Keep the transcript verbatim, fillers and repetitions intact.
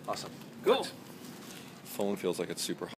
Awesome. Cool. Worked. Phone feels like it's super